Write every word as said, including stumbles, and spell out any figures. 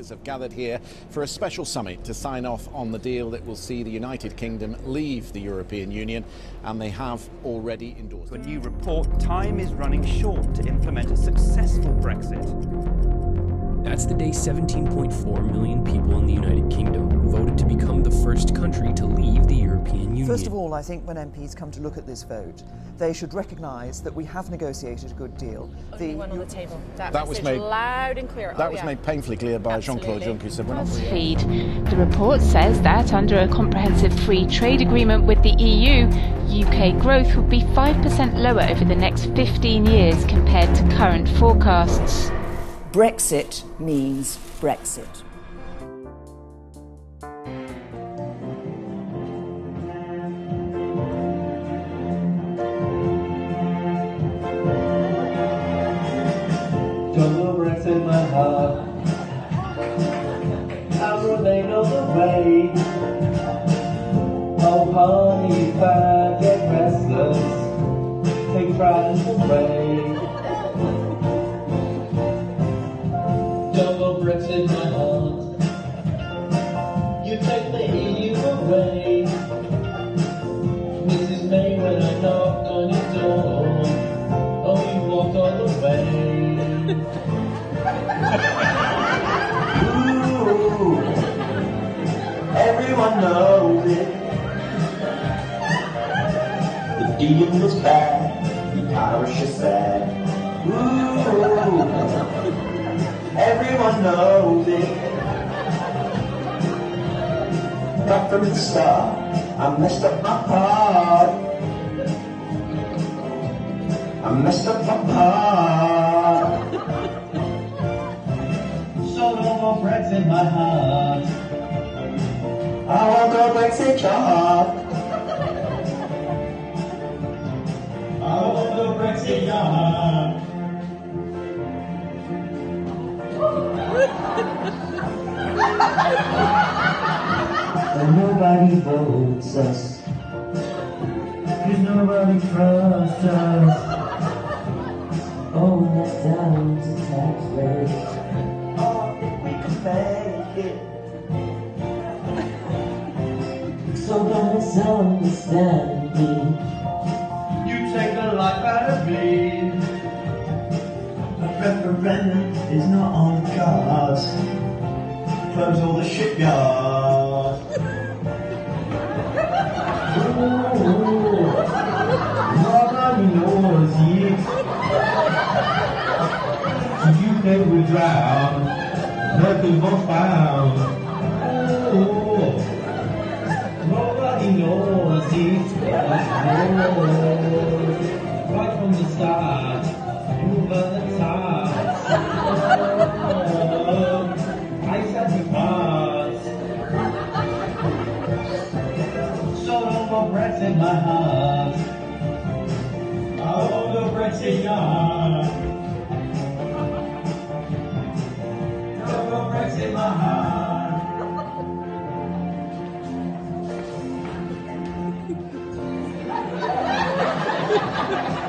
leaders have gathered here for a special summit to sign off on the deal that will see the United Kingdom leave the European Union, and they have already endorsed it. A new report, time is running short to implement a successful Brexit. That's the day seventeen point four million people in the United Kingdom voted to become the first country to leave the European Union. First of all, I think when M Ps come to look at this vote, they should recognise that we have negotiated a good deal. Only the one on the table. That, that was made loud and clear. That oh, was yeah. made painfully clear by Jean-Claude Juncker, who said we're not. BuzzFeed. The report says that under a comprehensive free trade agreement with the E U, U K growth would be five percent lower over the next fifteen years compared to current forecasts. Brexit means Brexit. Jungle Brexit, my heart. I'll remain on the way. Oh, honey, if I get restless, take frightened away. Jungle Brexit, my heart. You take the E U away. Missus May, when I knocked on your door, oh, you walked all the way. Ooh, everyone knows it. The deal was bad, the Irish are sad. Ooh, everyone knows it. Right from the start, I messed up my heart. I messed up my heart. So no more Brexit, my heart. I want a Brexit job. I want a Brexit job. And nobody votes us, 'cause nobody trusts us. Oh, that's down to tax rate. Oh, if we can make it. So don't misunderstand me. You take the life out of me. A referendum is not on the cards. Close all the shipyards. Ooh, nobody knows it. The U K will drown, nothing but found. Ooh, nobody knows it. Right from the start, over the tides. I said the parts. So no more Brexit, my heart. I want no Brexit yard. No more Brexit, my heart.